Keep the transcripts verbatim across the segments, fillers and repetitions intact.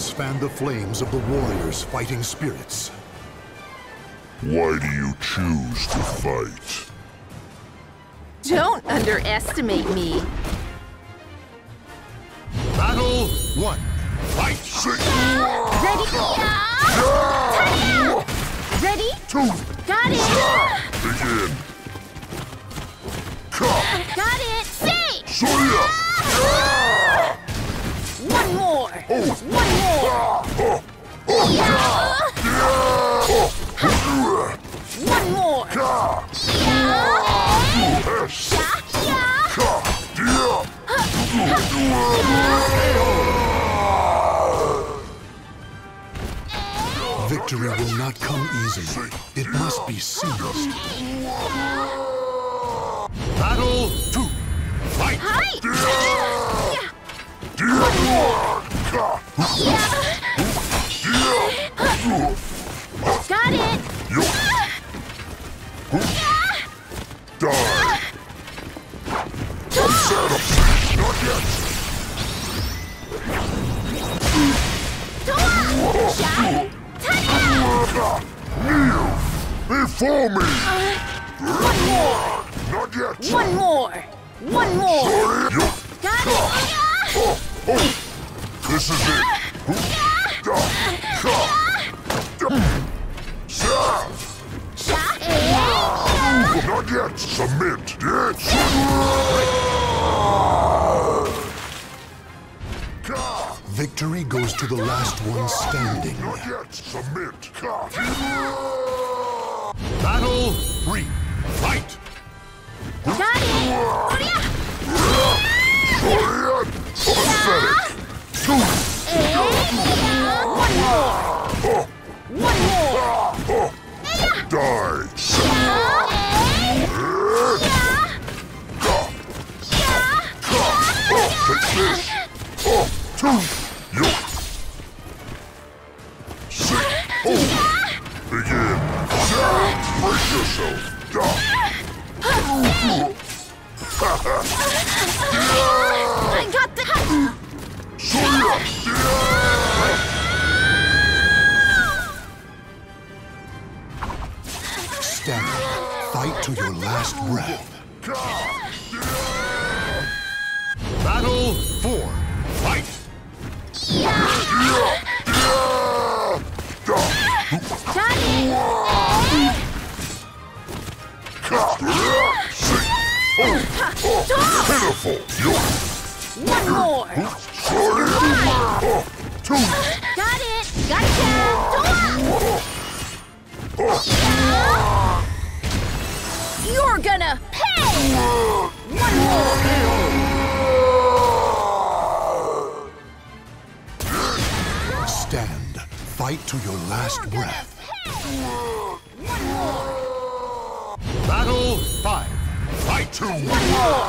Once fan the flames of the warrior's fighting spirits. Why do you choose to fight? Don't underestimate me. Battle one. Fight! Ready? Yeah. Ready? Two. Got it. Begin. Got it. Say. Soya. One more. Oh. One more. Yeah. One more. Victory will not come easily. It must be seized. Battle two. Fight! Hi. Got it. Die. Unsettle. Not yet. Kneel before me. One more. Not yet. One more. One more. Sorry. Got it. Oh, oh. This is it. Not yet. Submit. Yes. Victory goes to the last one standing. Not yet. Submit. Battle three. Fight! Got it. Pathetic. Two. One more. One more. Die. Take this. Oh, two. You. Six. Oh. Begin. Brace yourself. I got the. Stand. Fight to your last breath. Battle four. Fight! Got it. Pitiful. One more. Sorry. Two. Got it. Gotcha. You're gonna pay. One more. Stand. Fight to your last breath. Battle five. Fight two. One more.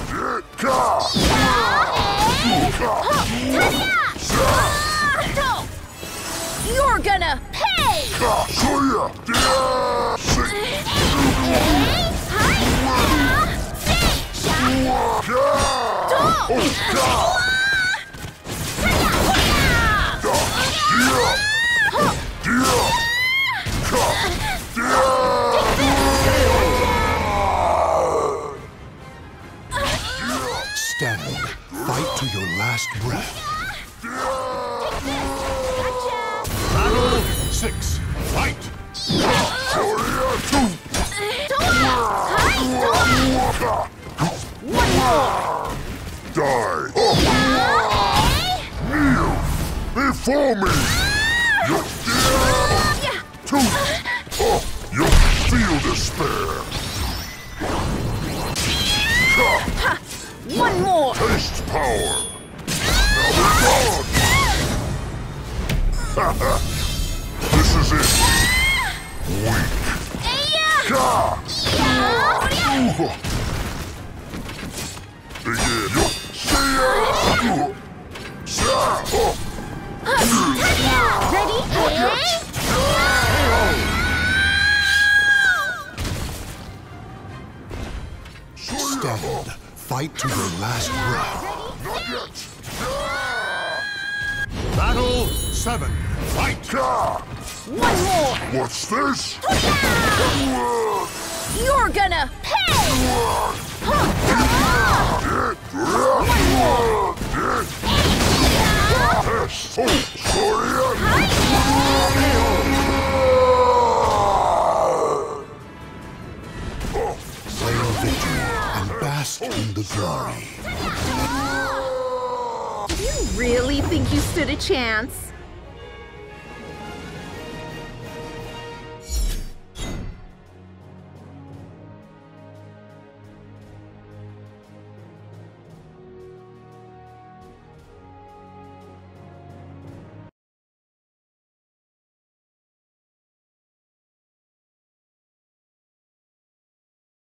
You're gonna pay. Stand. Fight to your last breath. Battle six. Fight! One more. Die. Kneel before me. Two. Oh, you feel despair. One more. Taste power. Now we're This is it. Weak. Begin. Ready? Stand. Fight to your last breath. Not yet. Battle seven, fight! One more! What's this? You're gonna pay! One more! Oh, sorry. Claim victory and bask in the glory. You really think you stood a chance?